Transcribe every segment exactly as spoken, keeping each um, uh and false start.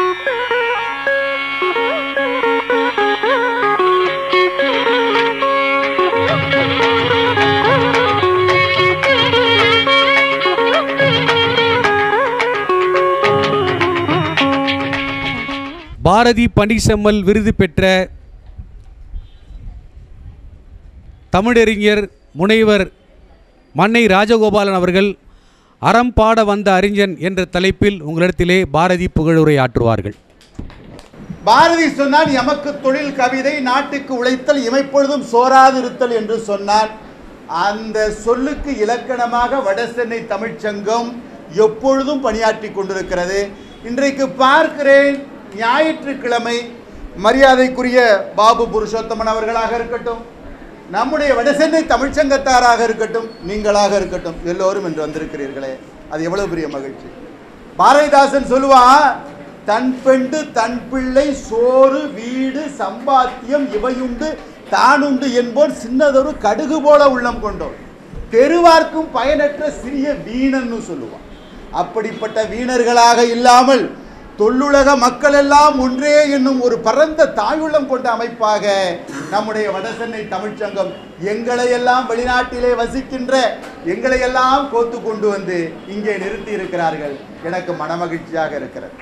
பாரதி பண்டிசெம்மல் விருது பெற்ற தமிழறிஞர் முனைவர் மன்னை ராஜகோபாலன் அவர்கள் அறம் பாட வந்த அறிஞன் என்ற தலைப்பில் உங்களிடத்திலே பாரதி புகழுரை ஆற்றுவார்கள். பாரதி சொன்னான், எமக்கு தொழில் கவிதை, நாட்டுக்கு உழைத்தல், இமைப்பொழுதும் சோராதிருத்தல் என்று சொன்னான். அந்த சொல்லுக்கு இலக்கணமாக வடசென்னை தமிழ்ச்சங்கம் எப்பொழுதும் பணியாற்றி கொண்டிருக்கிறது. இன்றைக்கு பார்க்கிறேன், ஞாயிற்றுக்கிழமை மரியாதைக்குரிய பாபு புருஷோத்தமன் அவர்களாக இருக்கட்டும், நம்முடைய வடசென்னை தமிழ்ச்சங்கத்தாராக இருக்கட்டும், நீங்களாக இருக்கட்டும், எல்லோரும் இன்று வந்திருக்கிறீர்களே, அது எவ்வளவு பெரிய மகிழ்ச்சி. பாரதிதாசன் சொல்லுவான், தன் பெண்டு தன் பிள்ளை சோறு வீடு சம்பாத்தியம் இவையுண்டு தானுண்டு என்போர் சின்னதொரு கடுகு போல உள்ளம் கொண்டோர், தெருவார்க்கும் பயனற்ற சிறிய வீணன்னு சொல்லுவான். அப்படிப்பட்ட வீணர்களாக இல்லாமல் தொல்லுலக மக்கள் எல்லாம் ஒன்றே என்னும் ஒரு பரந்த தாயுள்ளம் கொண்ட அமைப்பாக நம்முடைய வடசென்னை தமிழ்ச்சங்கம் எங்களையெல்லாம் வெளிநாட்டிலே வசிக்கின்ற எங்களையெல்லாம் கோத்து கொண்டு வந்து இங்கே நிறுத்தி இருக்கிறார்கள். எனக்கு மனமகிழ்ச்சியாக இருக்கிறது.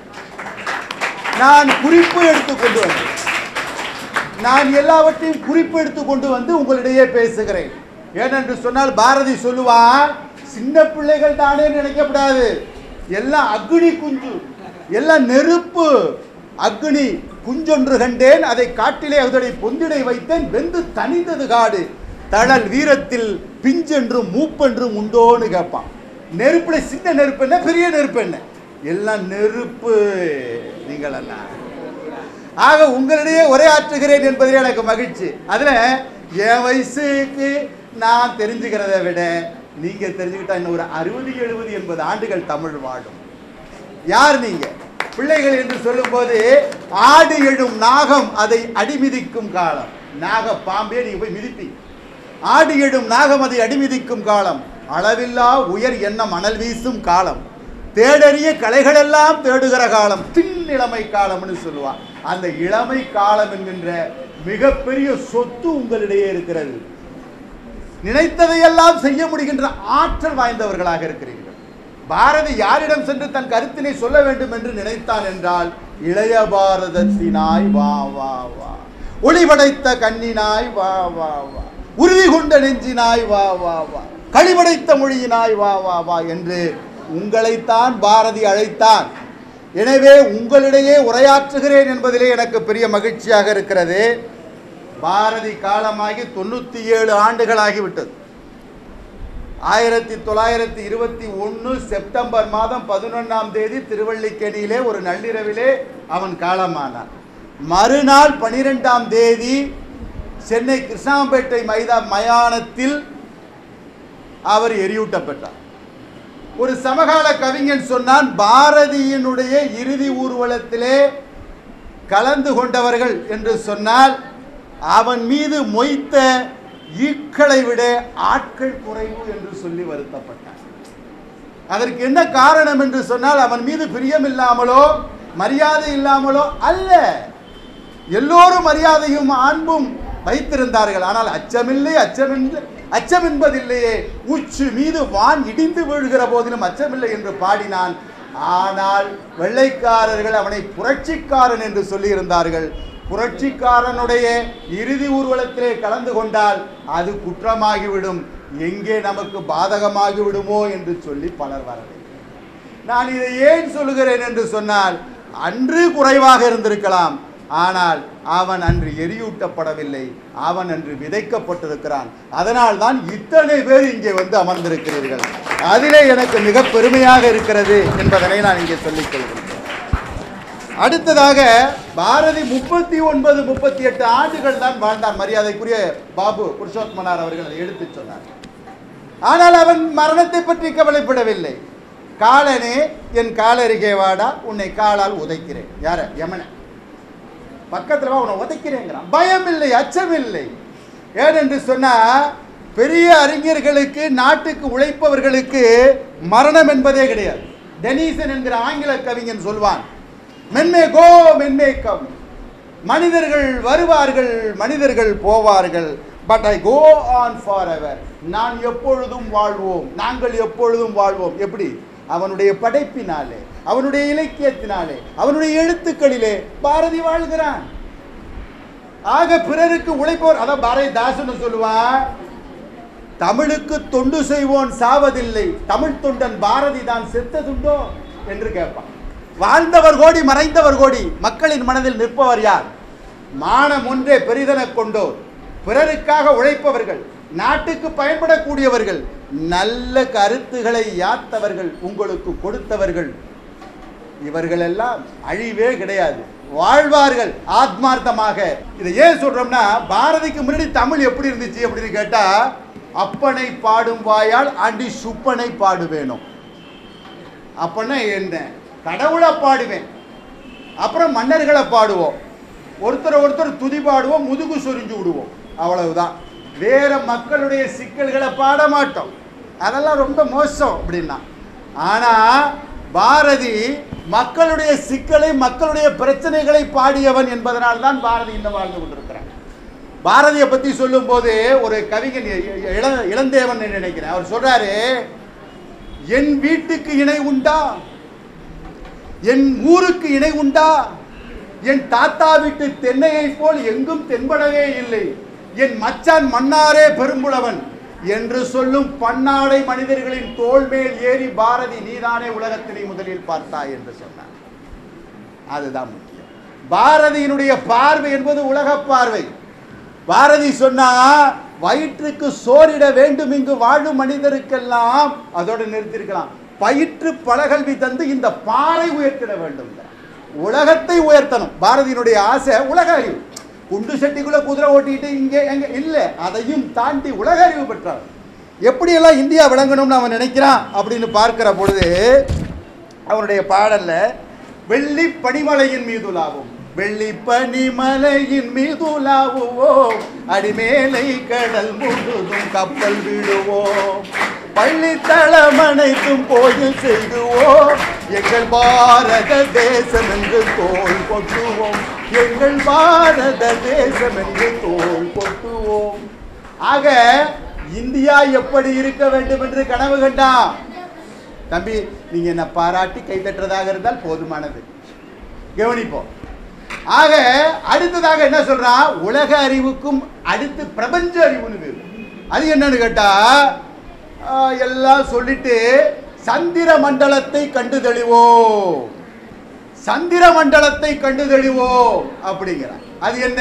நான் குறிப்பு எடுத்து கொண்டு வந்தேன். நான் எல்லாவற்றையும் குறிப்பு எடுத்து கொண்டு வந்து உங்களிடையே பேசுகிறேன். ஏனென்று சொன்னால் பாரதி சொல்லுவான், சின்ன பிள்ளைகள் தானே நினைக்கப்படாது, எல்லாம் அக்னி குஞ்சு, எல்லாம் நெருப்பு. அக்னி குஞ்சொன்று கண்டேன், அதை காட்டிலே அதனை பொந்திடை வைத்தேன், வெந்து தனிந்தது காடு, தழல் வீரத்தில் பிஞ்சென்றும் மூப்பென்றும் உண்டோன்னு கேட்பான். நெருப்புல சின்ன நெருப்பு என்ன, பெரிய நெருப்பு என்ன, எல்லாம் நெருப்பு நீங்கள் எல்லாம். ஆக உங்களிடையே உரையாற்றுகிறேன் என்பதிலே எனக்கு மகிழ்ச்சி. அதுல என் வயசுக்கு நான் தெரிஞ்சுக்கிறதை விட நீங்க தெரிஞ்சுக்கிட்டா இன்னும் ஒரு அறுபது எழுபது எண்பது ஆண்டுகள் தமிழ் வாழும். யார் நீங்க? பிள்ளைகள் என்று சொல்லும் போது ஆடு எழும் நாகம் அதை அடிமிதிக்கும் காலம். நாக பாம்பே நீங்க போய் மிதிப்பீங்க. ஆடு எழும் நாகம் அதை அடிமிதிக்கும் காலம், அளவில்லா உயர் எண்ணம் அனல் வீசும் காலம், தேடறிய கலைகளெல்லாம் தேடுகிற காலம், தின் இளமை காலம்னு சொல்லுவான். அந்த இளமை காலம் என்கின்ற மிகப்பெரிய சொத்து உங்களிடையே இருக்கிறது. நினைத்ததையெல்லாம் செய்ய முடிகின்ற ஆற்றல் வாய்ந்தவர்களாக இருக்கிறீர்கள். பாரதி யாரிடம் சென்று தன் கருத்தினை சொல்ல வேண்டும் என்று நினைத்தான் என்றால், இளைய பாரதத்தினாய் வா வா வா, ஒளிபடைத்த கண்ணினாய் வா வா வா, உறுதி கொண்ட நெஞ்சினாய் வா வா வா, களிபடைத்த மொழியினாய் வா வா வா என்று உங்களைத்தான் பாரதி அழைத்தான். எனவே உங்களிடையே உரையாற்றுகிறேன் என்பதிலே எனக்கு பெரிய மகிழ்ச்சியாக இருக்கிறது. பாரதி காலமாகி தொண்ணூற்றி ஏழு ஆண்டுகளாகிவிட்டது. ஆயிரத்தி தொள்ளாயிரத்தி இருபத்தி ஒன்று செப்டம்பர் மாதம் பதினொன்றாம் தேதி திருவள்ளிக்கேணியிலே ஒரு நள்ளிரவிலே அவன் காலமானான். மறுநாள் பனிரெண்டாம் தேதி சென்னை கிருஷ்ணாம்பேட்டை மைதா மயானத்தில் அவர் எரியூட்டப்பட்டார். ஒரு சமகால கவிஞன் சொன்னான், பாரதியினுடைய இறுதி ஊர்வலத்திலே கலந்து கொண்டவர்கள் என்று சொன்னால் அவன் மீது மொய்த்த ஈக்களை விட ஆட்கள் குறைவு என்று சொல்லி வருத்தப்பட்டார். அதற்கு என்ன காரணம் என்று சொன்னால், அவன் மீது பிரியம் இல்லாமலோ மரியாதை இல்லாமலோ அல்ல, எல்லோரும் மரியாதையும் அன்பும் வைத்திருந்தார்கள். ஆனால் அச்சமில்லை அச்சமில்லை அச்சம் என்பதில்லையே, உச்சு மீது வான் இடிந்து வீழ்கிற போதிலும் அச்சமில்லை என்று பாடினான். ஆனால் வெள்ளைக்காரர்கள் அவனை புரட்சிக்காரன் என்று சொல்லியிருந்தார்கள். புரட்சிக்காரனுடைய இறுதி ஊர்வலத்திலே கலந்து கொண்டால் அது குற்றமாகிவிடும், எங்கே நமக்கு பாதகமாகிவிடுமோ என்று சொல்லி பலர் வரவில்லை. நான் இதை ஏன் சொல்லுகிறேன் என்று சொன்னால், அன்று குறைவாக இருந்திருக்கலாம், ஆனால் அவன் அன்று எரியூட்டப்படவில்லை, அவன் அன்று விதைக்கப்பட்டிருக்கிறான். அதனால் தான் இத்தனை பேர் இங்கே வந்து அமர்ந்திருக்கிறீர்கள். அதிலே எனக்கு மிக பெருமையாக இருக்கிறது என்பதனை நான் இங்கே சொல்லிக் கொள்கிறேன். அடுத்ததாக பாரதி முப்பத்தி ஒன்பது முப்பத்தி எட்டு ஆண்டுகள் தான் வாழ்ந்தான். மரியாதைக்குரிய பாபு புருஷோத்தமனார் அவர்கள் அதை எடுத்து சொன்னார். ஆனால் அவன் மரணத்தை பற்றி கவலைப்படவில்லை. காலனே என் காலருகே வாடா, உன்னை காலால் உதைக்கிறேன். யார? யமன பக்கத்தில் வா, உன்னை உதைக்கிறேங்கிறான். பயம் இல்லை, அச்சம் இல்லை. ஏனென்று சொன்னா, பெரிய அறிஞர்களுக்கு நாட்டுக்கு உழைப்பவர்களுக்கு மரணம் என்பதே கிடையாது. டெனிசன் என்கிற ஆங்கில கவிஞன் சொல்வான், மென்மே கோ மென்மே கம். மனிதர்கள் வருவார்கள், மனிதர்கள் போவார்கள். But I go on forever. நான் எப்பொழுதும் வாழ்வோம், நாங்கள் எப்பொழுதும் வாழ்வோம். எப்படி? அவனுடைய படைப்பினாலே, அவனுடைய இலக்கியத்தினாலே, அவனுடைய எழுத்துக்களிலே பாரதி வாழ்கிறான். ஆக பிறருக்கு உழைப்போர். அதான் பாரதிதாசன் சொல்லுவான், தமிழுக்கு தொண்டு செய்வோன் சாவதில்லை, தமிழ் தொண்டன் பாரதி தான் செத்ததுண்டோ என்று கேட்பான். வாழ்ந்தவர் கோடி, மறைந்தவர் கோடி, மக்களின் மனதில் நிற்பவர் யார்? மானம் ஒன்றே பெரிதென கொண்டோர், பிறருக்காக உழைப்பவர்கள், நாட்டுக்கு பயன்படக்கூடியவர்கள், நல்ல கருத்துக்களை யாத்தவர்கள், உங்களுக்கு கொடுத்தவர்கள், இவர்கள் எல்லாம் அழிவே கிடையாது, வாழ்வார்கள் ஆத்மார்த்தமாக. இதை ஏன் சொல்றோம்னா, பாரதிக்கு முன்னாடி தமிழ் எப்படி இருந்துச்சு அப்படின்னு கேட்டா, அப்பனை பாடும் வாயால் ஆண்டி சுப்பனை பாடுவேணும். அப்பன்னா என்ன? கடவுளை பாடுவேன், அப்புறம் மன்னர்களை பாடுவோம், ஒருத்தர் ஒருத்தர் துதி பாடுவோம், முதுகு சொரிஞ்சு விடுவோம், அவ்வளவுதான். வேற மக்களுடைய சிக்கல்களை பாட மாட்டோம், அதெல்லாம் ரொம்ப மோசம் அப்படின்னா. ஆனா பாரதி மக்களுடைய சிக்கலை, மக்களுடைய பிரச்சனைகளை பாடியவன் என்பதனால் தான் பாரதி இன்னும் வாழ்ந்து கொண்டிருக்கிறார். பாரதியை பத்தி சொல்லும் போது ஒரு கவிஞன் இள இளந்தேவன் நினைக்கிறேன், அவர் சொல்றாரு, என் வீட்டுக்கு இணை உண்டா, என் ஊருக்கு இணை உண்டா, என் தாத்தா வீட்டு தென்னையை போல் எங்கும் தென்படவே இல்லை, என் மச்சான் மன்னாரே பெரும்புலவன் என்று சொல்லும் பன்னாடை மனிதர்களின் தோள் மேல் ஏறி பாரதி நீதானே உலகத்தினை முதலில் பார்த்தாய் என்று சொன்னார். அதுதான் முக்கியம். பாரதியினுடைய பார்வை என்பது உலக பார்வை. பாரதி சொன்னா, வயிற்றுக்கு சோறிட வேண்டும் இங்கு வாழும் மனிதருக்கெல்லாம், அதோடு நிறுத்திருக்கலாம், பயிற்று பலகல்வி தந்து இந்த பாறை உயர்த்திட வேண்டும், உலகத்தை உயர்த்தணும். பாரதியினுடைய ஆசை உலக அறிவு. குண்டு சட்டிக்குள்ள குதிரை ஓட்டிட்டு இங்கே எங்க இல்லை, அதையும் தாண்டி உலக அறிவு பெற்றார். எப்படியெல்லாம் இந்தியா விளங்கணும்னு அவன் நினைக்கிறான் அப்படின்னு பார்க்கிற பொழுது, அவனுடைய பாடல்ல வெள்ளி பனிமலையின் மீதுலாவும், வெள்ளி பனிமலையின் மீதுலாவுவோம், அடிமேலை கடல் முழுதும் கப்பல் விடுவோம், பள்ளித்தளம் அனைத்தும் கோயில் செய்துவோம், எங்கள் பாரத தேசம் என்று தோள் கொட்டுவோம், எங்கள் பாரத தேசம் என்று தோள் கொட்டுவோம். ஆக இந்தியா எப்படி இருக்க வேண்டும் என்று கனவு கண்டான். தம்பி, நீங்க என்ன பாராட்டி கைத்தட்டுறதாக இருந்தால் போதுமானது, கவனிப்போம். ஆக அடுத்ததாக என்ன சொல்றான், உலக அறிவுக்கும் அடுத்து பிரபஞ்ச அறிவுன்னு வேறு. அது என்னன்னு கேட்டா, எல்லாம் சொல்லிட்டு சந்திர மண்டலத்தை கண்டு தெளிவோம், சந்திர மண்டலத்தை கண்டு தெளிவோம் அப்படிங்கிறார். அது என்ன?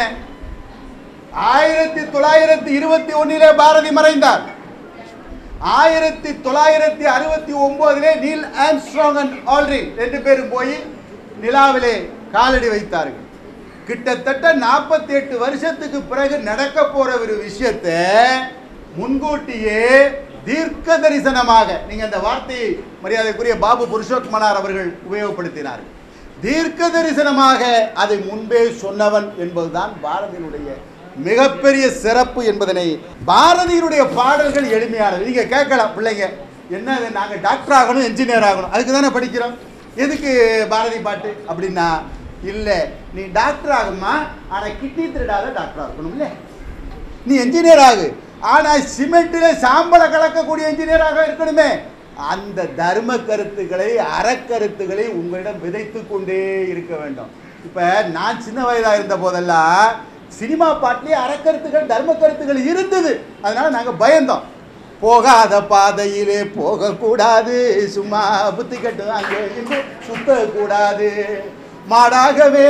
ஆயிரத்தி தொள்ளாயிரத்தி இருபத்தி ஒன்னிலே பாரதி மறைந்தார். ஆயிரத்தி தொள்ளாயிரத்தி அறுபத்தி ஒன்பதிலே நீல் ஆம்ஸ்ட்ராங் அண்ட் ஆல்ட்ரின் ரெண்டு பேரும் போய் நிலாவிலே காலடி வைத்தார்கள். கிட்டத்தட்ட நாற்பத்தி எட்டு வருஷத்துக்கு பிறகு நடக்க போற ஒரு விஷயத்தை முன்கூட்டியே தீர்க்க தரிசனமாக, நீங்க அந்த வார்த்தையை மரியாதைக்குரிய பாபு புருஷோத்மனார் அவர்கள் உபயோகப்படுத்தினார்கள். தீர்க்க தரிசனமாக அதை முன்பே சொன்னவன் என்பதுதான் பாரதியினுடைய மிகப்பெரிய சிறப்பு என்பதனை. பாரதியினுடைய பாடல்கள் எளிமையானது. நீங்க கேட்கலாம், பிள்ளைங்க என்ன நாங்கள் டாக்டர் ஆகணும், என்ஜினியர் ஆகணும், அதுக்கு தானே படிக்கிறோம், எதுக்கு பாரதி பாட்டு அப்படின்னா, இல்லை நீ டாக்டர் ஆகுமா, ஆனால் கிட்னி திருடாத டாக்டர் ஆகணும், இல்லை நீ என்ஜினியர் ஆகு, ஆனால் சிமெண்ட்டில் சாம்பலை கலக்கக்கூடிய என்ஜினியராக இருக்கணுமே. அந்த தர்ம கருத்துக்களை, அறக்கருத்துக்களை உங்களிடம் விதைத்து கொண்டே இருக்க வேண்டும். இப்போ நான் சின்ன வயதாக இருந்த போதெல்லாம் சினிமா பாட்டிலே அறக்கருத்துக்கள், தர்ம கருத்துக்கள் இருந்தது. அதனால நாங்கள் பயந்தோம். போகாத பாதையிலே போகக்கூடாது, சும்மா புத்தி கட்டு அங்கே இங்கு சுத்தக்கூடாது, மாடாகவே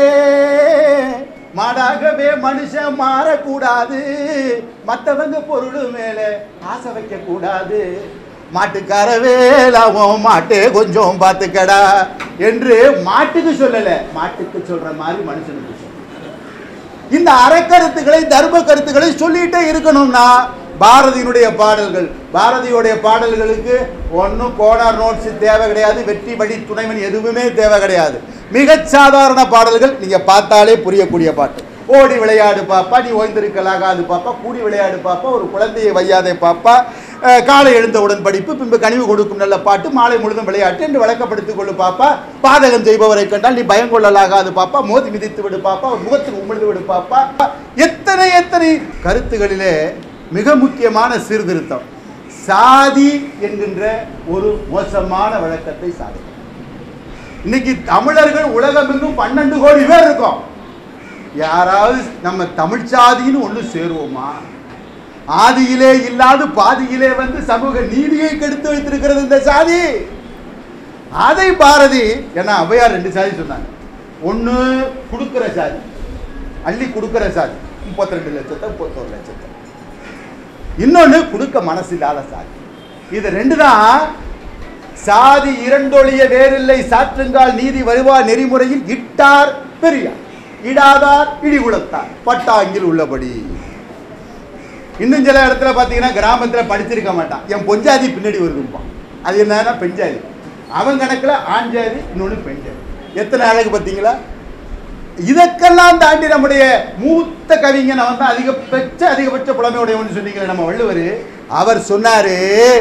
மாடாகவே மனுஷன் மாறக்கூடாது, மற்றவங்க பொருள் மேலே ஆசை வைக்கக்கூடாது, மாட்டுக்காரவே லாபம் மாட்டே கொஞ்சம் பார்த்துக்கடா என்று மாட்டுக்கு சொல்லலை, மாட்டுக்கு சொல்ற மாதிரி மனுஷனுக்கு சொல்ல. இந்த அறக்கருத்துக்களை, தர்ம கருத்துக்களை சொல்லிட்டே இருக்கணும்னா பாரதியினுடைய பாடல்கள், பாரதியுடைய பாடல்களுக்கு ஒன்றும் கோடார் நோட்ஸ் தேவை கிடையாது, வெற்றி வழி துணைவன் எதுவுமே தேவை கிடையாது. மிகச் சாதாரண பாடல்கள், நீங்க பார்த்தாலே புரியக்கூடிய பாட்டு. ஓடி விளையாடு பாப்பா, நீ ஓய்ந்திருக்கலாகாது பாப்பா, கூடி விளையாடு பாப்பா, ஒரு குழந்தையை வையாதே பாப்பா, காலை எழுந்தவுடன் படிப்பு, பின்பு கனிவு கொடுக்கும் நல்ல பாட்டு, மாலை முழுதும் விளையாட்டு என்று வழக்கப்படுத்திக் கொள்ளு பாப்பா. பாதகம் செய்பவரை கண்டால் நீ பயம் கொள்ளலாகாது பாப்பா, மோதி மிதித்து விடு பாப்பா, முகத்துக்கு உமிழ்ந்து விடு பாப்பா. எத்தனை எத்தனை கருத்துகளிலே மிக முக்கியமான சீர்திருத்தம் சாதி என்கின்ற ஒரு மோசமான வழக்கத்தை சாதி. இன்னைக்கு தமிழர்கள் உலகமெங்கும் பன்னெண்டு கோடி பேர் இருக்கோம். யாராவது நம்ம தமிழ் சாதின்னு ஒன்று சேருவோமா? ஆதியிலே இல்லாது பாதியிலே வந்து சமூக நீதியை கெடுத்து வைத்திருக்கிறது இந்த சாதி. அதை பாரதி ஏன்னா ஔவையார் ரெண்டு சாதி சொன்னாங்க. ஒன்று கொடுக்கிற சாதி, அள்ளி கொடுக்கிற சாதி, முப்பத்தி ரெண்டு லட்சத்தை முப்பத்தோரு லட்சத்தை. இன்னொன்று கொடுக்க மனசு இல்லாத சாதி. இது ரெண்டு தான். சாதி இரண்டொழிய வேறில்லை சாற்றுங்கால் நீதி வருவா நெறிமுறையில் இட்டார் பெரியார், இடாதார் இடிகுலத்தார், பட்டாங்கில் உள்ளபடி. இன்னும் சில இடத்துல பார்த்தீங்கன்னா கிராமத்தில் படிச்சிருக்க மாட்டான், என் பொஞ்சாதி பின்னாடி வருதுப்பான். அது என்னன்னா பெஞ்சாதி. அவன் கணக்கில் ஆண் ஜாதி, இன்னொன்று பெண் ஜாதி. எத்தனை அழகு பார்த்தீங்களா? இதற்கெல்லாம் தாண்டி நம்முடைய மூத்த கவிஞன் அவன் தான் அதிகபட்ச அதிகபட்ச புலமையுடையவன் சொன்னீங்களே நம்ம வள்ளுவர். அவர் சொன்னாரு,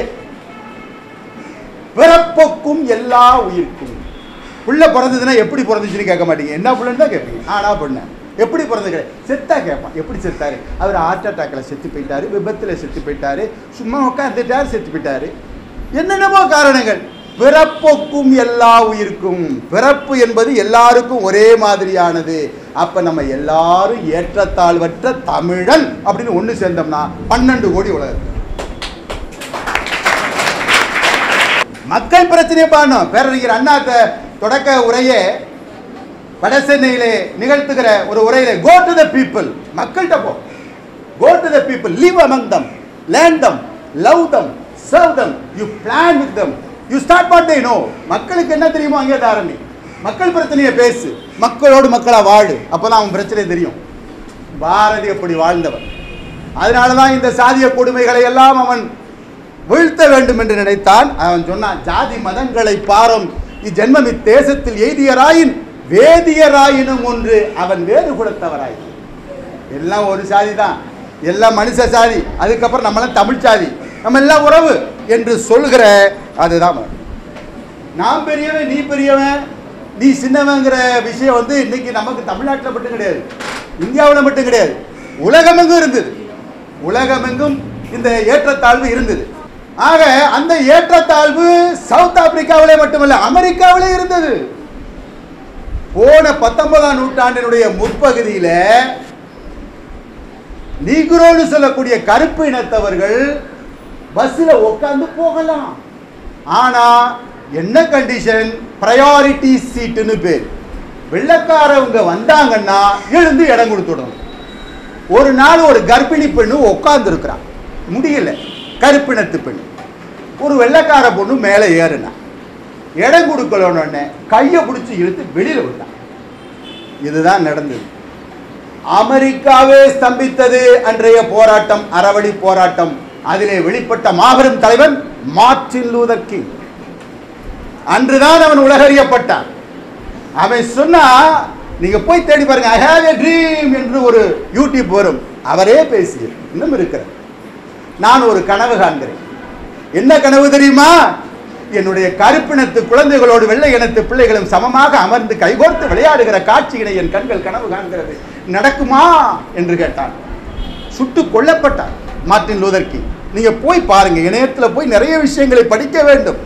பிறப்புக்கும் எல்லா உயிர்க்கும். பிள்ளை பிறந்ததுன்னா எப்படி பிறந்துச்சுன்னு கேட்க மாட்டீங்க, என்ன பிள்ளைன்னு தான் கேட்பீங்க. ஆனா பொண்ணு எப்படி பிறந்தது? செத்தா கேட்பான். எப்படி செத்தாரு? அவர் ஹார்ட் அட்டாக்கில் செத்து போயிட்டாரு, விபத்தில் செத்து போயிட்டாரு, சும்மா உட்காந்துட்டாரு, செத்து போயிட்டாரு. என்னென்னமோ காரணங்கள். பிறப்புக்கும் எல்லா உயிர்க்கும். பிறப்பு என்பது எல்லாருக்கும் ஒரே மாதிரியானது. அப்ப நம்ம எல்லாரும் ஏற்றத்தாழ்வற்ற தமிழன் அப்படின்னு ஒன்று சேர்ந்தோம்னா பன்னெண்டு கோடி உலகம். மக்கள் பிரச்சனையை பாடணும். பேரறிஞர் அண்ணா தொடக்க உரையே வட சென்னையிலே நிகழ்த்துகிற ஒரு உரையில, கோ டு த பீப்புள், மக்கள்கிட்ட போ. Go to the people, live among them, learn them, love them, serve them, you plan with them, you start what they know. மக்களுக்கு என்ன தெரியுமோ அங்கே ஆரம்பி. மக்கள் பிரச்சனையை பேசு, மக்களோடு மக்களா வாழு, அப்பதான் அவன் பிரச்சனை தெரியும். பாரதி அப்படி வாழ்ந்தவன். அதனாலதான் இந்த சாதிய கொடுமைகளை எல்லாம் அவன் வீழ்த்த வேண்டும் என்று நினைத்தான். அவன் சொன்னான், ஜாதி மதங்களை பாரம் இஜென்மம் இத்தேசத்தில் எய்தியராயின் வேதியராயினும் ஒன்று அவன் வேறு கொடுத்தவராய். எல்லாம் ஒரு சாதி தான், எல்லாம் மனுஷ சாதி. அதுக்கப்புறம் நம்மளாம் தமிழ் சாதி, நம்ம எல்லாம் உறவு என்று சொல்கிற அதுதான். நான் பெரியவன், நீ பெரியவன், நீ சின்னவங்கிற விஷயம் வந்து இன்னைக்கு நமக்கு தமிழ்நாட்டில் மட்டும் கிடையாது, இந்தியாவில் மட்டும் கிடையாது, உலகமெங்கும் இருந்தது. உலகமெங்கும் இந்த ஏற்றத்தாழ்வு இருந்தது. ஆக அந்த ஏற்றத்தாழ்வு சவுத் ஆப்பிரிக்காவிலே மட்டுமல்ல, அமெரிக்காவிலே இருந்தது. போன பத்தொன்பதாம் நூற்றாண்டினுடைய முற்பகுதியில நீக்ரோன்னு சொல்லக்கூடிய கருப்பு இனத்தவர்கள் பஸ்ல உட்கார்ந்து போகலாம். ஆனா என்ன கண்டிஷன்? பிரையாரிட்டி சீட்டுன்னு பேர். வெள்ளக்காரவங்க வந்தாங்கன்னா எழுந்து இடம் கொடுத்துடணும். ஒரு நாள் ஒரு கர்ப்பிணி பெண்ணு உட்கார்ந்து இருக்கிறான், முடியல, கருப்பினத்து பெண். ஒரு வெள்ளக்கார பொண்ணு மேலே ஏறுனா, இடம் கொடுக்கலன்னு கையை பிடிச்சி இழுத்து வெளியில விட்டான். இதுதான் நடந்தது. அமெரிக்காவே ஸ்தம்பித்தது அன்றைய போராட்டம், அறவழி போராட்டம். அதிலே வெளிப்பட்ட மாபெரும் தலைவன் மார்ட்டின் லூதர் கிங். அன்றுதான் அவன் உலகறியப்பட்டான். அவன் சொன்னா, நீங்க போய் தேடி பாருங்க, ஐ ஹேவ் எ ட்ரீம் என்று ஒரு யூடியூப் வரும், அவரே பேசிய இன்னும் இருக்கிறார். நான் ஒரு கனவு காண்கிறேன். என்ன கனவு தெரியுமா? என்னுடைய கருப்பினத்து குழந்தைகளோடு வெள்ளை இனத்து பிள்ளைகளும் சமமாக அமர்ந்து கைகோர்த்து விளையாடுகிற காட்சியினை என் கண்கள் கனவு காண்கிறது, நடக்குமா என்று கேட்டான். சுட்டு கொல்லப்பட்டார் மார்ட்டின் லூதர் கிங். நீங்க போய் பாருங்க, இணையத்துல போய் நிறைய விஷயங்களை படிக்க வேண்டும்.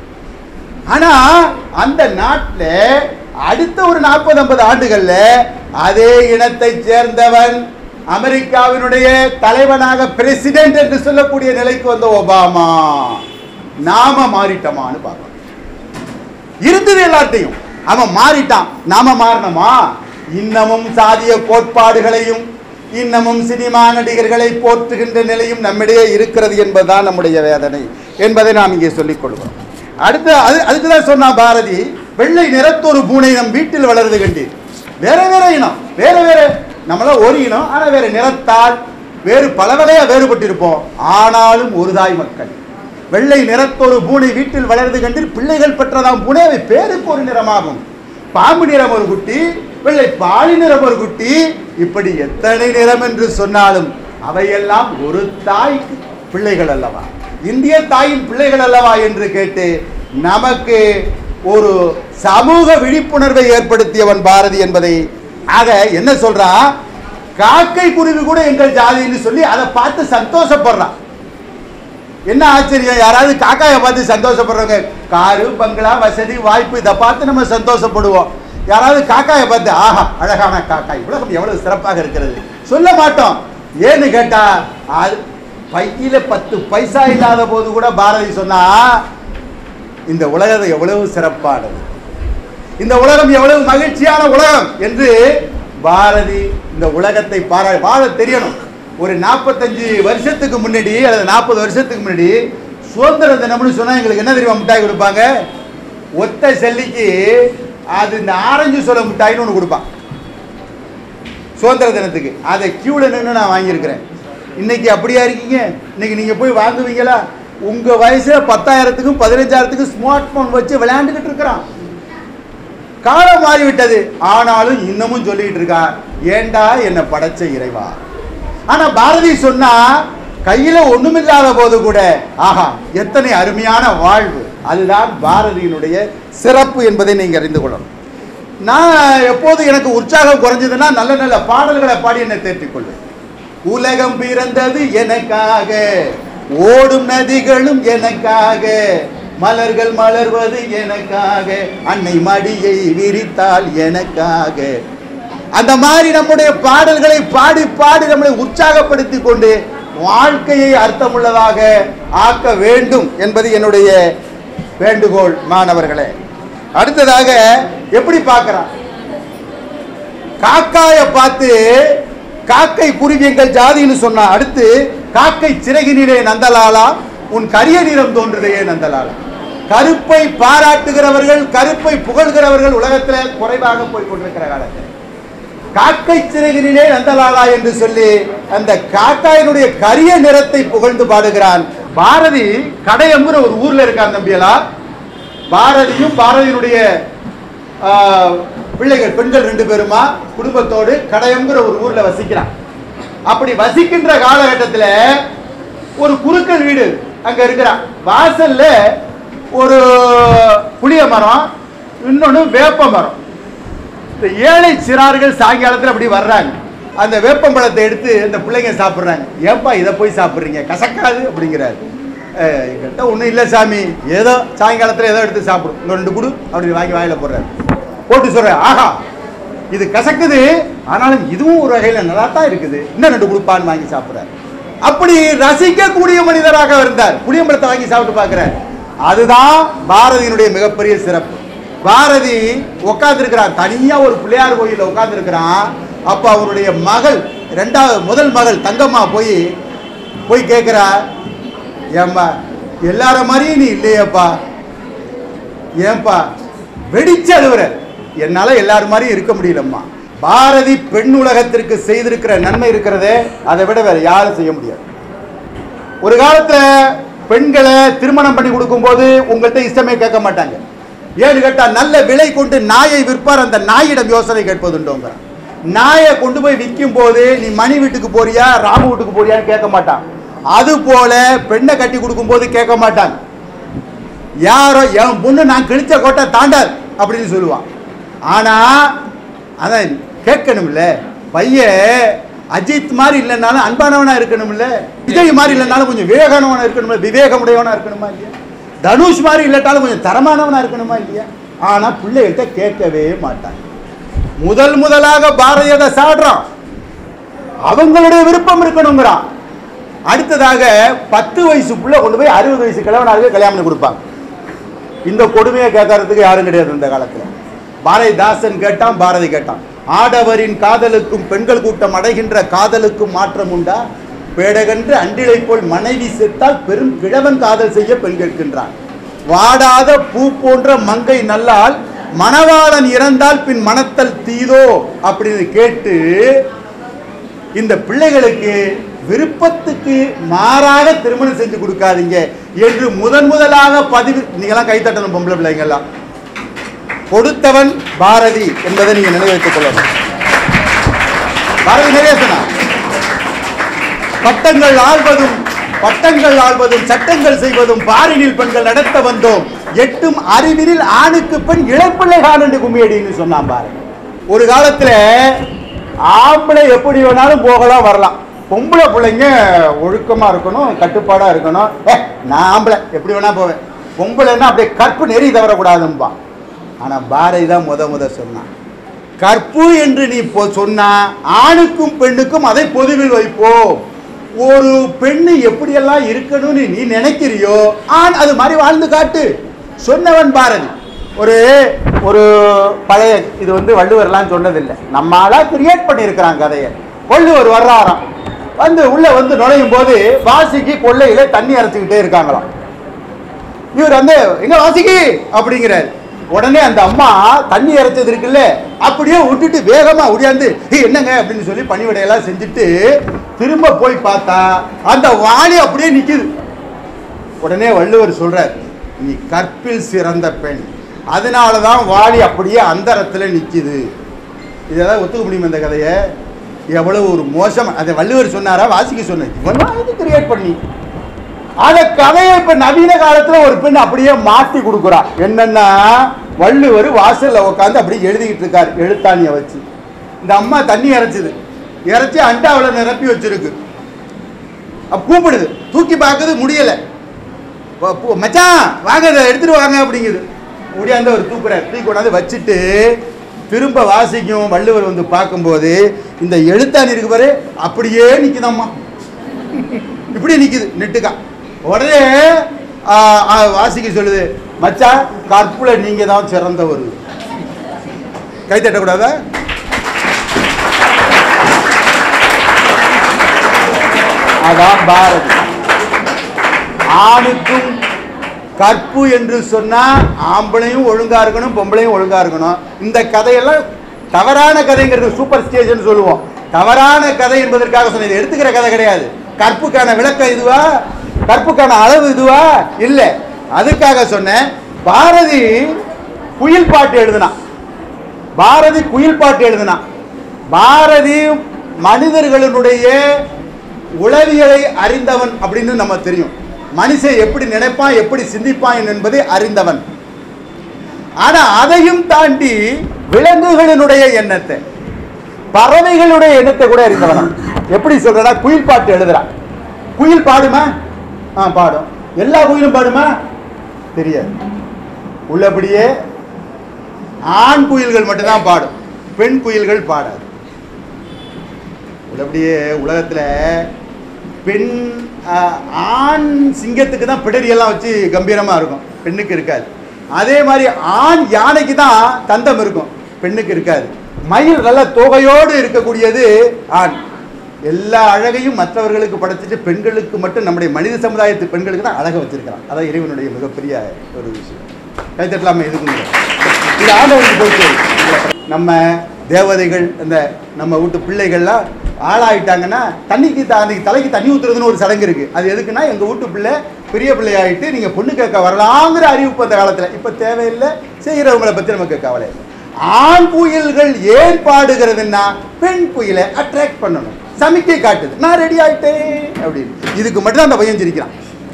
ஆனா அந்த நாட்டில் அடுத்த ஒரு நாற்பது ஐம்பது ஆண்டுகள்ல அதே இனத்தை சேர்ந்தவன் அமெரிக்காவினுடைய தலைவனாக பிரசிடென்ட் என்று சொல்லக்கூடிய நிலைக்கு வந்த ஒபாமா. நாம மாறிட்டோமான்னு பார்க்கணும். இருந்தது எல்லாத்தையும், அவன் மாறிட்டான், நாம மாறினோமா? இன்னமும் சாதிய கோட்பாடுகளையும் இன்னமும் சினிமா நடிகர்களை போற்றுகின்ற நிலையும் நம்மிடையே இருக்கிறது என்பதுதான் நம்முடைய வேதனை என்பதை நாம் இங்கே சொல்லிக் கொள்வோம். அடுத்து அது அதுக்குதான் சொன்னா பாரதி, வெள்ளை நிறத்தொரு பூனை நம் வீட்டில் வளருது கண்டீர். வேற வேற இனம், வேற வேற, நம்மள ஒரு இனம், ஆனா வேற நிறத்தால் வேறு பல வகையா வேறுபட்டிருப்போம், ஆனாலும் ஒரு தாய் மக்கள். வெள்ளை நிறத்தொரு பூனை வீட்டில் வளருது கண்டீர், பிள்ளைகள் பெற்றதாம் பூனை அவை பேருக்கு ஒரு நிறமாகும். பாம்பு நிறம் ஒரு குட்டி, வெள்ளை பாலி நிறம் ஒரு குட்டி, இப்படி எத்தனை நிறம் என்று சொன்னாலும் அவையெல்லாம் ஒரு தாய்க்கு பிள்ளைகள் அல்லவா? இந்திய தாயின் பிள்ளைகள் அல்லவா என்று கேட்டு நமக்கு ஒரு சமூக விழிப்புணர்வை ஏற்படுத்தியவன் பாரதி என்பதை. ஆக என்ன சொல்றா, காக்கை குருவி கூட எங்கள் ஜாதின்னு சொல்லி அதை பார்த்து சந்தோஷப்படுறான். என்ன ஆச்சரியம், யாராவது காக்காயை பார்த்து சந்தோஷப்படுறவங்க, காரு பங்களா வசதி வாய்ப்பு இதை பார்த்து நம்ம சந்தோஷப்படுவோம். யாராவது காக்காயை பார்த்து ஆஹா அழகான காக்காய், உலகம் எவ்வளவு சிறப்பாக இருக்கிறது சொல்ல மாட்டோம். ஏன்னு கேட்டா, அது பையில பத்து பைசா இல்லாத போது கூட பாரதி சொன்னா இந்த உலகம் எவ்வளவு சிறப்பானது, இந்த உலகம் எவ்வளவு மகிழ்ச்சியான உலகம் என்று பாரதி இந்த உலகத்தை பாரா வாழ தெரியணும். ஒரு நாற்பத்தஞ்சு வருஷத்துக்கு முன்னாடி அல்லது நாற்பது வருஷத்துக்கு முன்னாடி சுதந்திர தினம்னு சொன்னா எங்களுக்கு என்ன தெரியுமா மிட்டாய் கொடுப்பாங்க, ஒத்த செல்லிக்கு அது இந்த ஆரஞ்சு சோள மிட்டாய்னு ஒன்று கொடுப்பான் சுதந்திர தினத்துக்கு. அதை கியூல நின்று நான் வாங்கியிருக்கிறேன். இன்னைக்கு அப்படியா இருக்கீங்க? இன்னைக்கு நீங்க போய் வாங்குவீங்களா? உங்க வயசுல பத்தாயிரத்துக்கும் பதினஞ்சாயிரத்துக்கும் ஸ்மார்ட் போன் வச்சு விளையாண்டுகிட்டு இருக்கிறான். காலம் மாறிவிட்டது. ஆனாலும் இன்னமும் சொல்லிட்டு இருக்கா, ஏண்டா என்ன படைச்ச இறைவா. ஆனா பாரதி சொன்னா, கையில ஒண்ணுமில்லாத போது கூட ஆஹா எத்தனை அருமையான வாழ்வு. அதுதான் பாரதியினுடைய சிறப்பு என்பதை நீங்க அறிந்து கொள்ளணும். நான் எப்போது எனக்கு உற்சாகம் குறைஞ்சதுன்னா நல்ல நல்ல பாடல்களை பாடி என்னை தேற்றிக் கொள்வேன். உலகம் பிறந்தது எனக்காக, ஓடும் நதிகளும் எனக்காக, மலர்கள் மலர்வது எனக்காக, அன்னை மடியை விரித்தால் எனக்காக. அந்த மாதிரி நம்முடைய பாடல்களை பாடி பாடி நம்மளை உற்சாகப்படுத்தி கொண்டு வாழ்க்கையை அர்த்தமுள்ளதாக ஆக்க வேண்டும் என்பது என்னுடைய வேண்டுகோள். மாணவர்களே, அடுத்ததாக எப்படி பார்க்கிறான், காக்காயை பார்த்து காக்கை குருவி எங்கள் ஜாதின்னு சொன்னா, அடுத்து காக்கை சிறகினிலே நந்தலாலா உன் கரிய நிறம் தோன்றுதையே நந்தலாலா. கருப்பை பாராட்டுகிறவர்கள், கருப்பை புகழ்கிறவர்கள் உலகத்தில் குறைவாக போய் கொண்டிருக்கிற காலத்தில் காக்கை சிறகினிலே நந்தலாலா என்று சொல்லி அந்த காக்காயினுடைய கரிய நிறத்தை புகழ்ந்து பாடுகிறான் பாரதி. கடையம்ங்கிற ஒரு ஊர்ல இருக்கான் தம்பியலா. பாரதியும் பாரதியினுடைய பிள்ளைகள் பெண்கள் ரெண்டு பேருமா குடும்பத்தோடு கடையம்ங்கிற ஒரு ஊர்ல வசிக்கிறான். அப்படி வசிக்கின்ற காலகட்டத்தில் ஒரு குறுக்கல் வீடு அங்க இருக்கிறான். வாசல்ல ஒரு புளிய மரம், இன்னொன்னு வேப்ப மரம். இந்த ஏழை சிறார்கள் சாயங்காலத்தில் அப்படி வர்றாங்க. அந்த வேப்பம்பழத்தை எடுத்து அந்த பிள்ளைங்க சாப்பிட்றாங்க. ஏப்பா இதை போய் சாப்பிட்றீங்க, கசக்காது அப்படிங்கிறாரு. என்கிட்ட ஒன்றும் இல்லை சாமி, ஏதோ சாயங்காலத்தில் ஏதோ எடுத்து சாப்பிடும், இன்னும் ரெண்டு குடு அப்படின்னு வாங்கி வாயில போடுறாரு. போட்டு சொல்கிறேன், ஆஹா இது கசக்குது, ஆனாலும் இதுவும் ஒரு வகையில் நல்லா தான் இருக்குது, இன்னும் ரெண்டு குடுப்பான்னு வாங்கி சாப்பிட்றாரு. அப்படி ரசிக்கக்கூடிய மனிதராக இருந்தார். புளியம்பழத்தை வாங்கி சாப்பிட்டு பார்க்குறார். அதுதான் பாரதியினுடைய மிகப்பெரிய சிறப்பு. பாரதி உட்கார்ந்துருக்கிறான், தனியாக ஒரு பிள்ளையார் கோயிலில் உட்கார்ந்துருக்கிறான். அப்போ அவருடைய மகள், ரெண்டாவது முதல் மகள் தங்கம்மா போய் போய் கேட்குறா, ஏன்பா எல்லார மாதிரியும் நீ இல்லையப்பா, ஏன்பா வெடிச்சு அழுவுற, என்னால் எல்லாரும் மாதிரியும் இருக்க முடியலம்மா. பாரதி பெண் உலகத்திற்கு செய்திருக்கிற நன்மை இருக்கிறதே அதை விட வேற யாரும் செய்ய முடியாது. ஒரு காலத்தில் பெண்களை திருமணம் பண்ணி கொடுக்கும் போது உங்கள்கிட்ட இஷ்டமே கேட்க மாட்டாங்க. ஏன்னு கேட்டால் நல்ல விலை கொண்டு நாயை விற்பார், அந்த நாயிடம் யோசனை கேட்பதுண்டோங்கிற. நாயை கொண்டு போய் விற்கும் போது நீ மணி வீட்டுக்கு போறியா ராமு வீட்டுக்கு போறியான்னு கேட்க மாட்டான். அது போல பெண்ணை கட்டி கொடுக்கும் போது கேட்க மாட்டாங்க. யாரோ என் பொண்ணு நான் கிழிச்ச கோட்டை தாண்டார் அப்படின்னு சொல்லுவான். ஆனா அதான் கேட்கணும் இல்ல, பையன் அஜித் மாதிரி இல்லைன்னாலும் அன்பானவனா இருக்கணும் இல்ல, விஜய் மாதிரி இல்லைனாலும் கொஞ்சம் விவேகானவனா இருக்கணும், விவேகமுடையவனா இருக்கணுமா இல்லையா, தனுஷ் மாதிரி இல்லட்டாலும் கொஞ்சம் தரமானவனா இருக்கணுமா இல்லையா. ஆனா பிள்ளைகிட்ட கேட்கவே மாட்டாங்க. முதல் முதலாக பாரதியை சாடுறான், அவங்களுடைய விருப்பம் இருக்கணுங்கிறான். அடுத்ததாக பத்து வயசு பிள்ளை கொண்டு போய் அறுபது வயசு கிழவனாக கல்யாணம் பண்ணி கொடுப்பாங்க. இந்த கொடுமையை கேட்கறதுக்கு யாரும் கிடையாது இந்த காலத்தில். பாரதிதாசன் கேட்டான், பாரதி கேட்டான், ஆடவரின் காதலுக்கும் பெண்கள் கூட்டம் அடைகின்ற காதலுக்கும் மாற்றம் உண்டா, பேடகன்று அண்டிலை போல் மனைவி செத்தால் பெரும் கிழவன் காதல் செய்ய பெண் கேட்கின்றான், வாடாத பூ போன்ற மங்கை நல்லால் மணவாளன் இறந்தால் பின் மணத்தல் தீதோ அப்படின்னு கேட்டு இந்த பிள்ளைகளுக்கு விருப்பத்துக்கு மாறாக திருமணம் செஞ்சு கொடுக்காதீங்க என்று முதன் முதலாக பதிவு. நீங்களாம் கைத்தட்டணும் பொம்பளை பிள்ளைங்கெல்லாம். கொடுத்தவன் பாரதி என்பதை நீங்க நினைவைத்துக் கொள்ளணும். பாரதி நிறைய சொன்னார், பட்டங்கள் ஆள்வதும் பட்டங்கள் ஆள்வதும் சட்டங்கள் செய்வதும் பாரினில் பெண்கள் நடத்த வந்தோம், எட்டும் அறிவினில் ஆணுக்கு பெண் இளப்பிள்ளை கால் என்று கும்மியடின்னு சொன்னான் பாரு. ஒரு காலத்துல ஆம்பளை எப்படி வேணாலும் போகலாம் வரலாம், பொம்பளை பிள்ளைங்க ஒழுக்கமா இருக்கணும், கட்டுப்பாடா இருக்கணும். ஏ நான் ஆம்பளை எப்படி வேணா போவேன், பொம்பளைன்னா அப்படியே கற்பு நெறி தவறக்கூடாதும்பா. ஆனா பாரதி தான் முத முத சொன்னான், கற்பு என்று நீ சொன்னா ஆணுக்கும் பெண்ணுக்கும் அதை பொதுவில் வைப்போம். ஒரு பெண்ணு எப்படியெல்லாம் இருக்கணும்னு நீ நினைக்கிறியோ ஆண் அது மாதிரி வாழ்ந்து காட்டு சொன்னவன் பாரதி. ஒரு ஒரு பழைய இது வந்து வள்ளுவர்லாம் சொன்னதில்லை, நம்மளா கிரியேட் பண்ணியிருக்கிறான் கதையை. வள்ளுவர் வர்றாராம், வந்து உள்ள வந்து நுழையும் போது வாசிக்கு கொள்ளையில தண்ணி அரைச்சிக்கிட்டே இருக்காங்களாம். இவர் வந்து எங்க வாசிக்கு அப்படிங்கிறார். உடனே அந்த அம்மா தண்ணி இறைச்சது இருக்குல்ல அப்படியே விட்டுட்டு வேகமா உடையாந்து என்னங்க அப்படின்னு சொல்லி பணிவிடையெல்லாம் செஞ்சுட்டு திரும்ப போய் பார்த்தா அந்த வாளி அப்படியே நிக்குது. உடனே வள்ளுவர் சொல்றார், நீ கற்பில் சிறந்த பெண், அதனாலதான் வாளி அப்படியே அந்தரத்துல நிக்குது. இதெல்லாம் ஒத்துக்க முடியும் இந்த கதையை? எவ்வளவு ஒரு மோசம். அதை வள்ளுவர் சொன்னாரா வாசிக்க சொன்ன இவன் கிரியேட் பண்ணி அந்த கதையை இப்ப நவீன காலத்துல ஒரு பெண் அப்படியே மாத்தி கொடுக்குறா. என்னன்னா வள்ளுவர் வாசல்ல உட்காந்து அப்படியே எழுதிக்கிட்டு இருக்காரு எழுத்தாணிய வச்சு. இந்த அம்மா தண்ணி இறைச்சிது, இறைச்சி அண்டாவில நிரப்பி வச்சிருக்கு. அப்ப கூப்பிடுது, தூக்கி பார்க்குது முடியல. மச்சான் வாங்க எடுத்துட்டு வாங்க அப்படிங்குது. முடியாந்து ஒரு தூக்குறாரு, தூக்கி கொண்டாந்து வச்சுட்டு திரும்ப வாசிக்கும். வள்ளுவர் வந்து பார்க்கும்போது இந்த எழுத்தாணி இருக்கு பாரு அப்படியே நிக்குதம்மா, இப்படி நிக்குது நெட்டுக்கா. உடனே வாசிக்க சொல்லுது, மச்சான் கற்புல நீங்க தான் சிறந்தவர். கை தட்டக்கூடாதா? அதான் பாரதி. ஆணுக்கும் கற்பு என்று சொன்னா ஆம்பளையும் ஒழுங்கா இருக்கணும், பொம்பளையும் ஒழுங்கா இருக்கணும். இந்த கதையெல்லாம் தவறான கதைங்கிறது சூப்பர் ஸ்டேஜ் சொல்லுவோம். தவறான கதை என்பதற்காக சொன்னது எடுத்துக்கிற கதை கிடையாது. கற்புக்கான விளக்கம் இதுவா, கற்புக்கான அளவு இதுவா இல்ல. அதுக்காக சொன்னேன். பாரதி குயில் பாட்டு எழுதினான். பாரதி குயில் பாட்டு எழுதினான். பாரதி மனிதர்களுடைய உளவியலை அறிந்தவன் அப்படின்னு நம்ம தெரியும். மனுஷன் எப்படி நினைப்பான் எப்படி சிந்திப்பான் என்பதை அறிந்தவன். ஆனா அதையும் தாண்டி விலங்குகளினுடைய எண்ணத்தை, பறவைகளுடைய எண்ணத்தை கூட அறிந்தவன். எப்படி சொல்றா, குயில் பாட்டு எழுதுறான். குயில் பாடுமா? ஆ பாடும். எல்லா குயிலும் பாடுமா? தெரியாது. உள்ளபடியே ஆண் குயில்கள் மட்டும்தான் பாடும், பெண் குயில்கள் பாடாது. உள்ளபடியே உலகத்துல பெண் ஆண் சிங்கத்துக்கு தான் பிடரியெல்லாம் வச்சு கம்பீரமா இருக்கும், பெண்ணுக்கு இருக்காது. அதே மாதிரி ஆண் யானைக்கு தான் தந்தம் இருக்கும், பெண்ணுக்கு இருக்காது. மயில் நல்ல தொகையோடு இருக்கக்கூடியது ஆண். எல்லா அழகையும் மற்றவர்களுக்கு படைச்சிட்டு பெண்களுக்கு மட்டும் நம்முடைய மனித சமுதாயத்து பெண்களுக்கு தான் அழகை வச்சிருக்கிறான். அதான் இறைவனுடைய மிகப்பெரிய ஒரு விஷயம். கைத்தட்டலாமே இதுக்கு இது ஆண்டவனுக்கு போயிட்டு. நம்ம தேவதைகள் இந்த நம்ம வீட்டு பிள்ளைகள்லாம் ஆளாயிட்டாங்கன்னா தண்ணிக்கு அன்னைக்கு தலைக்கு தண்ணி ஊற்றுறதுன்னு ஒரு சடங்கு இருக்கு. அது எதுக்குன்னா எங்க வீட்டு பிள்ளை பெரிய பிள்ளையாயிட்டு நீங்க பொண்ணு கேட்க வரலாங்கிற அறிவிப்பு அந்த காலத்துல. இப்ப தேவையில்லை, செய்கிறவங்களை பத்தி நமக்கு கவலை இல்லை. ஆண் குயில்கள் ஏன் பாடுகிறதுன்னா பெண் குயிலை அட்ராக்ட் பண்ணணும், சமிக்கை காட்டுது, நான் ரெடி ஆயிட்டேன் அப்படின்னு. இதுக்கு மட்டும் அந்த பையன் சிரிக்கிறான்.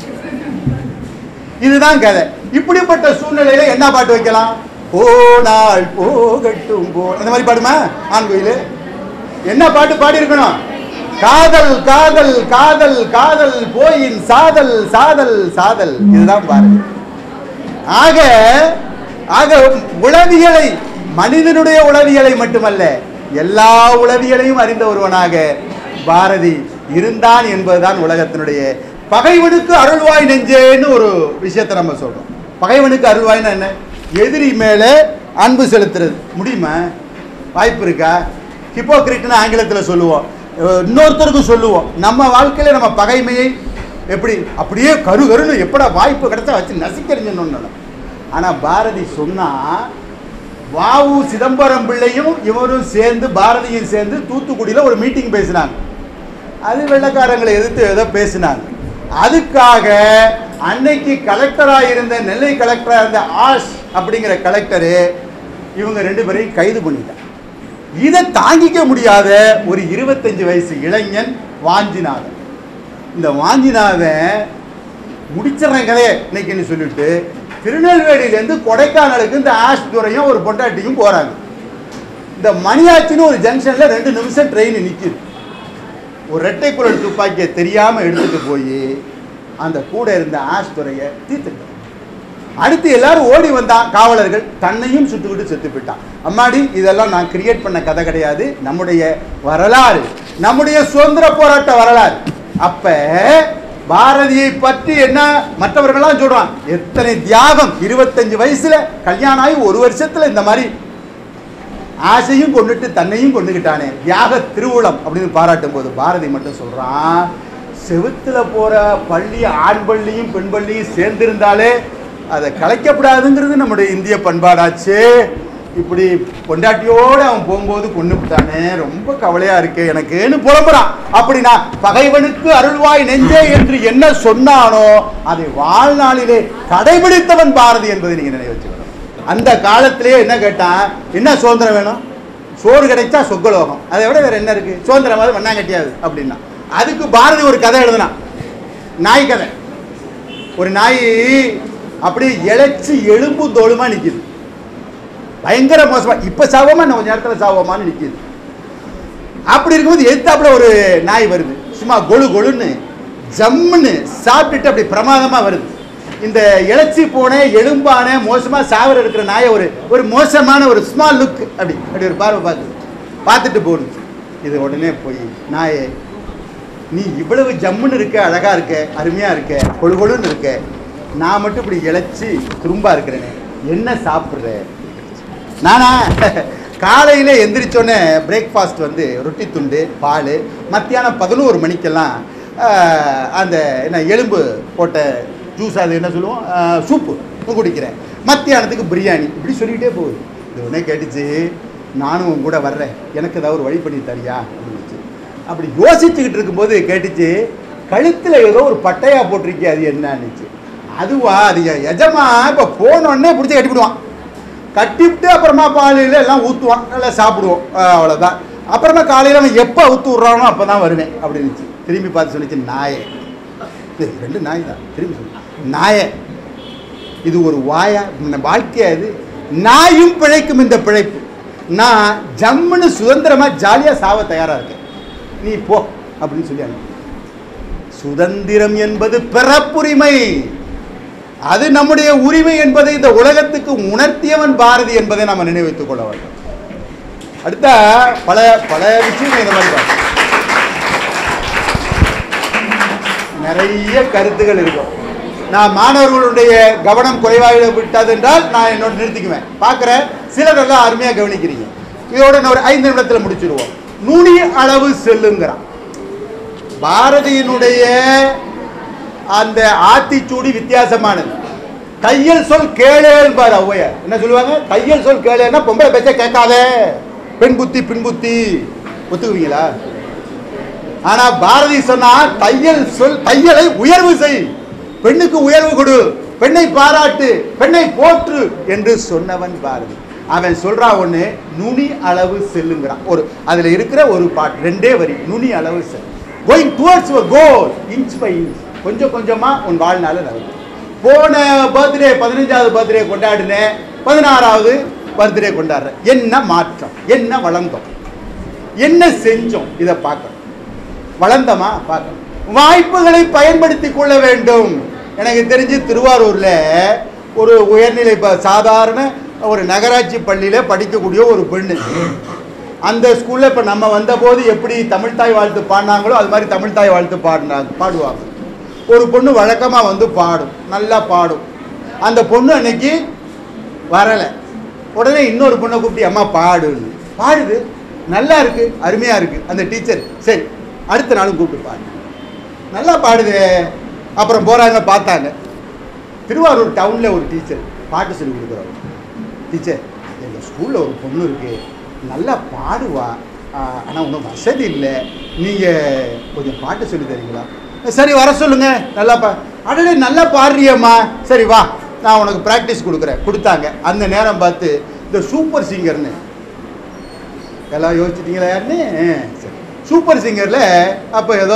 இதுதான் கதை. இப்படிப்பட்ட சூழ்நிலையில என்ன பாட்டு வைக்கலாம்? போனால் போகட்டும் போ, அந்த மாதிரி பாடுமா ஆண் குயில்? என்ன பாட்டு பாடி இருக்கணும்? காதல் காதல் காதல் காதல் போயின் சாதல் சாதல் சாதல். இதுதான் பாருங்க. ஆக ஆக உளவியலை, மனிதனுடைய உளவியலை மட்டுமல்ல எல்லா உளவியலையும் அறிந்த ஒருவனாக பாரதி இருந்தான் என்பதுதான் உலகத்தினுடைய. பகைவனுக்கு அருள்வாய் நெஞ்சேன்னு ஒரு விஷயத்தை நம்ம சொல்றோம். பகைவனுக்கு அருள்வாய்னா என்ன? எதிரி மேலே அன்பு செலுத்துறது. முடியுமா? வாய்ப்பு இருக்கா? ஹிப்போக்ரிட்னு ஆங்கிலத்தில் சொல்லுவோம், இன்னொருத்தருக்கும் சொல்லுவோம். நம்ம வாழ்க்கையில நம்ம பகைமையை எப்படி அப்படியே கரு கருன்னு எப்படா வாய்ப்பு கிடைச்சா வச்சு நசிக்கறிஞ்சு. ஆனால் பாரதி சொன்னா, வாவு சிதம்பரம் பிள்ளையும் இவரும் சேர்ந்து பாரதியும் சேர்ந்து தூத்துக்குடியில் ஒரு மீட்டிங் பேசினாங்க. அது வெள்ளக்காரங்களை எதிர்த்து ஏதோ பேசினாங்க. அதுக்காக அன்னைக்கு கலெக்டராக இருந்த நெல்லை கலெக்டராக இருந்த ஆஷ் அப்படிங்கிற கலெக்டரு இவங்க ரெண்டு பேரையும் கைது பண்ணிட்டாங்க. இதை தாங்கிக்க முடியாத ஒரு இருபத்தஞ்சு வயசு இளைஞன் வாஞ்சிநாதன். இந்த வாஞ்சிநாதன் முடிச்சிடறேன் கதையை இன்னைக்குன்னு சொல்லிட்டு திருநெல்வேலியிலேருந்து கொடைக்கானலுக்கு இந்த ஆஷ் துறையும் ஒரு பொண்டாட்டியும் போகிறாங்க. இந்த மணியாச்சின்னு ஒரு ஜங்ஷனில் ரெண்டு நிமிஷம் ட்ரெயின் நிற்கிது. ஒரு ரெட்டை குரல் துப்பாக்கியை தெரியாமல் எடுத்துகிட்டு போய் அந்த கூட இருந்த ஆஷ் துறையை தீர்த்துட்டான். அடுத்து எல்லாரும் ஓடி வந்தான் காவலர்கள், தன்னையும் சுட்டுக்கிட்டு செத்து போயிட்டான். அம்மாடி, இதெல்லாம் நான் கிரியேட் பண்ண கதை கிடையாது, நம்முடைய வரலாறு, நம்முடைய சுதந்திர போராட்ட வரலாறு. அப்ப பாரதியை பற்றி என்ன மற்றவர்கள்லாம் சொல்றான், எத்தனை தியாகம், இருபத்தஞ்சு வயசுல கல்யாணம் ஆகி ஒரு வருஷத்துல இந்த மாதிரி ஆசையும் கொண்டுட்டு தன்னையும் கொண்டுகிட்டானே, தியாக திருவுளம் அப்படின்னு பாராட்டும் போது பாரதி மட்டும் சொல்றான், செவுத்துல போற பள்ளி ஆண் பள்ளியும் பெண் பள்ளியும் சேர்ந்திருந்தாலே அதை கலைக்கப்படாதுங்கிறது நம்முடைய இந்திய பண்பாடாச்சு. இப்படி பொண்டாட்டியோடு அவன் போகும்போது கொண்டு விட்டானே, ரொம்ப கவலையா இருக்கு எனக்குன்னு புலம்புறான். அப்படின்னா பகைவனுக்கு அருள்வாய் நெஞ்சே என்று என்ன சொன்னானோ அதை வாழ்நாளிலே கடைபிடித்தவன் பாரதி என்பதை நீங்க நினைவு வச்சுக்கணும். அந்த காலத்திலேயே என்ன கேட்டான், என்ன சுதந்திரம் வேணும், சோறு கிடைச்சா சொர்க்கலோகம், அதை விட வேற என்ன இருக்கு, சுதந்திரமாவது மண்ணாங்கட்டியாது அப்படின்னா. அதுக்கு பாரதி ஒரு கதை எழுதுனான், நாய் கதை. ஒரு நாய் அப்படி இழைச்சி எலும்பு தோளுமா நிற்கிது, பயங்கர மோசமா, இப்ப சாவோமா நம்ம நேரத்தில் சாவோமான்னு நிற்கிது. அப்படி இருக்கும்போது எதிர்த்தாப்புல ஒரு நாய் வருது, சும்மா கொழு கொழுன்னு ஜம்முன்னு சாப்பிட்டுட்டு அப்படி பிரமாதமா வருது. இந்த இழைச்சி போன எலும்பான மோசமா சாவர இருக்கிற நாயை ஒரு ஒரு மோசமான ஒரு ஸ்மால் லுக் அப்படி அப்படி ஒரு பார்வை பார்க்குது, பார்த்துட்டு போடுது. இது உடனே போய், நாயே நீ இவ்வளவு ஜம்முன்னு இருக்க, அழகா இருக்க, அருமையா இருக்க, கொழு கொழுன்னு இருக்க, நான் மட்டும் இப்படி இழைச்சி துரும்பா இருக்கிறேனே, என்ன சாப்பிட்ற? நானா காலையில் எந்திரிச்சோன்னே பிரேக்ஃபாஸ்ட் வந்து ரொட்டி துண்டு பால், மத்தியானம் பதினோரு மணிக்கெல்லாம் அந்த என்ன எலும்பு போட்ட ஜூஸ், அது என்ன சொல்லுவோம், சூப்பு குடிக்கிறேன், மத்தியானத்துக்கு பிரியாணி, இப்படி சொல்லிக்கிட்டே போகுது. இது உடனே கேட்டுச்சு, நானும் உன் கூட வர்றேன், எனக்கு ஏதாவது ஒரு வழி பண்ணி தரியா அப்படின்னுச்சு. அப்படி யோசிச்சுக்கிட்டு இருக்கும்போது கேட்டுச்சு, கழுத்தில் ஏதோ ஒரு பட்டையா போட்டிருக்கே, அது என்னன்னுச்சு. அதுவா, அது எஜமா இப்போ போனோடனே பிடிச்சி கட்டிவிடுவான், கட்டிவிட்டு அப்புறமா பாலையில் எல்லாம் ஊற்றுவான், நல்லா சாப்பிடுவோம், அவ்வளோதான். அப்புறமா காலையில் அவன் எப்போ ஊற்று விட்றானோ அப்போ தான் வருவேன் அப்படின்னுச்சு. திரும்பி பார்த்து சொல்லிச்சு, நாயே, ரெண்டு நாய் தான், திரும்பி சொல்லி, நாயே இது ஒரு வாயா வாழ்க்கையா, இது நாயும் பிழைக்கும் இந்த பிழைப்பு, நான் ஜம்முன்னு சுதந்திரமாக ஜாலியாக சாவ தயாராக இருக்கேன், நீ போ அப்படின்னு சொல்லி அனுப்பி. சுதந்திரம் என்பது பிறப்புரிமை, அது நம்முடைய உரிமை என்பதை இந்த உலகத்துக்கு உணர்த்தியவன் பாரதி என்பதை நாம் நினைவைத்துக் கொள்ள வேண்டும். அடுத்த பல பல விஷயங்கள் இந்த மாதிரி நிறைய கருத்துகள் இருக்கும். நான் மாணவர்களுடைய கவனம் குறைவாக விட்டது என்றால் நான் என்னோட நிறுத்திக்குவேன். பார்க்குறேன் சிலரெல்லாம் அருமையாக கவனிக்கிறீங்க. இதோட நான் ஒரு ஐந்து நிமிடத்தில் முடிச்சிடுவோம். நுனி அளவு செல்லுங்கிறான் பாரதியினுடைய அந்த ஆத்திச்சூடி வித்தியாசமானது. தையல் சொல் கேளேன் பாரு ஔவையார் என்ன சொல்லுவாங்க, தையல் சொல் கேளேன்னா பொம்பளை பேச்ச கேட்காத, பெண் புத்தி பின் புத்தி, ஒத்துக்குவீங்களா? ஆனா பாரதி சொன்னா தையல் சொல், தையலை உயர்வு செய், பெண்ணுக்கு உயர்வு கொடு, பெண்ணை பாராட்டு, பெண்ணை போற்று என்று சொன்னவன் பாரதி. அவன் சொல்றான் ஒண்ணு, நுனி அளவு செல்லுங்கிறான். ஒரு அதுல இருக்கிற ஒரு பாட்டு ரெண்டே வரி, நுனி அளவு செல், going towards your goal inch by inch, கொஞ்சம் கொஞ்சமா உன் வாழ்நாள நடக்கும். போன பர்த்டே பதினஞ்சாவது பர்த்டே கொண்டாடினேன், பதினாறாவது பர்த்டே கொண்டாடுறேன், என்ன மாற்றம், என்ன வளர்ந்தோம், என்ன செஞ்சோம், இதை பார்க்கணும். வளர்ந்தமா பார்க்கணும். வாய்ப்புகளை பயன்படுத்தி கொள்ள வேண்டும். எனக்கு தெரிஞ்சு திருவாரூர்ல ஒரு உயர்நிலை சாதாரண ஒரு நகராட்சி பள்ளியில படிக்கக்கூடிய ஒரு பெண்ணு, அந்த ஸ்கூல்ல இப்ப நம்ம வந்த போது எப்படி தமிழ்தாய் வாழ்த்து பாடினாங்களோ அது மாதிரி தமிழ்தாய் வாழ்த்து பாடினாங்க பாடுவாங்க. ஒரு பொண்ணு வழக்கமா வந்து பாடும், நல்லா பாடும். அந்த பொண்ணு அன்னைக்கு வரலை. உடனே இன்னொரு பொண்ணை கூப்பிட்டு அம்மா பாடுன்னு பாடுது, நல்லா இருக்கு, அருமையா இருக்கு. அந்த டீச்சர் சரி அடுத்த நாளும் கூப்பிட்டு பாடு, நல்லா பாடுது. அப்புறம் போறாங்க, பார்த்தாங்க திருவாரூர் டவுன்ல ஒரு டீச்சர் பாட்டு சொல்லி கொடுக்குறவங்க. டீச்சர், எங்கள் ஸ்கூலில் ஒரு பொண்ணு இருக்கு, நல்லா பாடுவா, ஆனால் ஒன்றும் வசதி இல்லை, நீங்கள் கொஞ்சம் பாட்டு சொல்லி தரீங்களா? சரி வர சொல்லுங்க, நல்லா பா அடலே நல்லா பாடுறியம்மா, சரி வா நான் உனக்கு ப்ராக்டிஸ் கொடுக்குறேன். கொடுத்தாங்க. அந்த நேரம் பார்த்து இந்த சூப்பர் சிங்கர்னு எல்லாம் யோசிச்சிட்டிங்களா யாருன்னு, சரி சூப்பர் சிங்கரில் அப்போ ஏதோ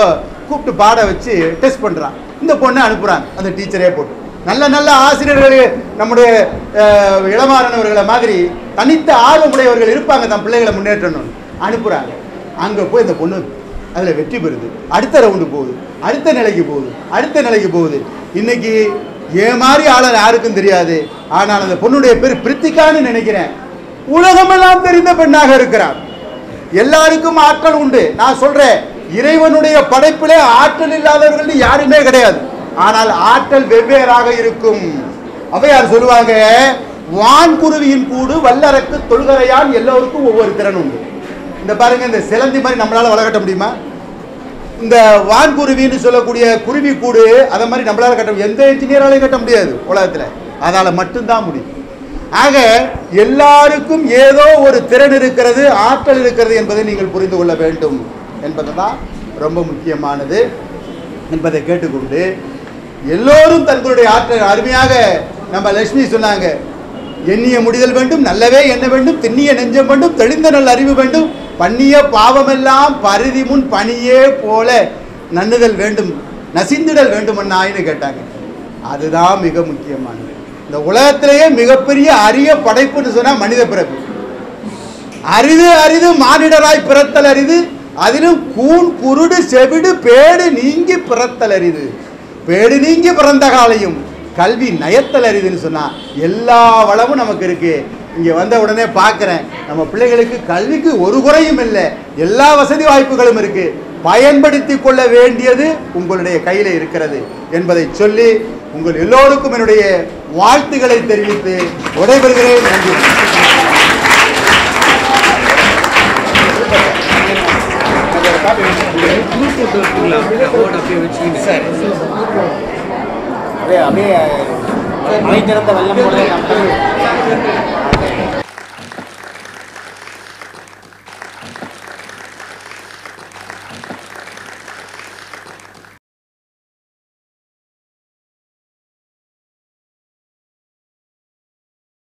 கூப்பிட்டு பாட வச்சு டெஸ்ட் பண்ணுறான். இந்த பொண்ணை அனுப்புகிறாங்க அந்த டீச்சரே போட்டு. நல்ல நல்ல ஆசிரியர்கள் நம்முடைய இளமாறனவர்களை மாதிரி தனித்த ஆர்வமுடையவர்கள் இருப்பாங்க, தன் பிள்ளைகளை முன்னேற்றணும்னு அனுப்புகிறாங்க. அங்கே போய் இந்த பொண்ணு அதில் வெற்றி பெறுது. அடுத்த ரவுண்டு போகுது, அடுத்த நிலைக்கு போகுது, அடுத்த நிலைக்கு போகுது. இன்னைக்கு ஏன் மாதிரி ஆளர் யாருக்கும் தெரியாது. ஆனால் அந்த பொண்ணுடைய பேர் பிரித்திகான்னு நினைக்கிறேன். உலகமெல்லாம் தெரிந்த பெண்ணாக இருக்கிறார். எல்லாருக்கும் ஆற்றல் உண்டு. நான் சொல்றேன், இறைவனுடைய படைப்பிலே ஆற்றல் இல்லாதவர்கள் யாருமே கிடையாது. ஆனால் ஆற்றல் வெவ்வேறாக இருக்கும். அவையார் சொல்லுவாங்க, வான்குருவியின் கூடு வல்லரக்கு தொல்கரையான், எல்லோருக்கும் ஒவ்வொரு திறன் உண்டு. இந்த பாருங்க, இந்த சிலந்தி மாதிரி நம்மளால வளர்க்கட்ட முடியுமா? இந்த வான்குருவின்னு சொல்லக்கூடிய குருவி கூடு அதை மாதிரி நம்மளால கட்ட எந்த இன்ஜினியராலையும் கட்ட முடியாது உலகத்தில். அதனால மட்டும்தான் முடியும். ஆக எல்லாருக்கும் ஏதோ ஒரு திறன் இருக்கிறது, ஆற்றல் இருக்கிறது என்பதை நீங்கள் புரிந்து கொள்ள வேண்டும் என்பதுதான் ரொம்ப முக்கியமானது என்பதை கேட்டுக்கொண்டு, எல்லோரும் தங்களுடைய ஆற்றல் அருமையாக நம்ம லட்சுமி சொன்னாங்க, எண்ணிய முடிதல் வேண்டும், நல்லவே எண்ண வேண்டும், திண்ணிய நெஞ்சம் வேண்டும், தெளிந்த நல்ல அறிவு வேண்டும், பண்ணிய பாவமெல்லாம் பரிதி முன் பணியே போல நன்னுதல் வேண்டும், நசிந்துடல் வேண்டும் ஆயின்னு கேட்டாங்க. அதுதான் மிக முக்கியமானது. இந்த உலகத்திலேயே மிகப்பெரிய அரிய படைப்புன்னு சொன்னா மனித பிறப்பு. அரிது அரிது மானிடராய் பிறத்தல் அரிது, அதிலும் கூன் குருடு செவிடு பேடு நீங்கி பிறத்தல் அரிது. பேடு நீங்கி பிறந்த காலையும் கல்வி நயத்தல் அரிதுன்னு சொன்னா எல்லா வளமும் நமக்கு இருக்கு. இங்கே வந்த உடனே பார்க்குறேன், நம்ம பிள்ளைகளுக்கு கல்விக்கு ஒரு குறையும் இல்லை, எல்லா வசதி வாய்ப்புகளும் இருக்கு. பயன்படுத்தி கொள்ள வேண்டியது உங்களுடைய கையில் இருக்கிறது என்பதை சொல்லி உங்கள் எல்லோருக்கும் என்னுடைய வாழ்த்துக்களை தெரிவித்து விடைபெறுகிறேன். நன்றி. அப்படியே அப்படியே மழை திறந்த வெள்ளம் போல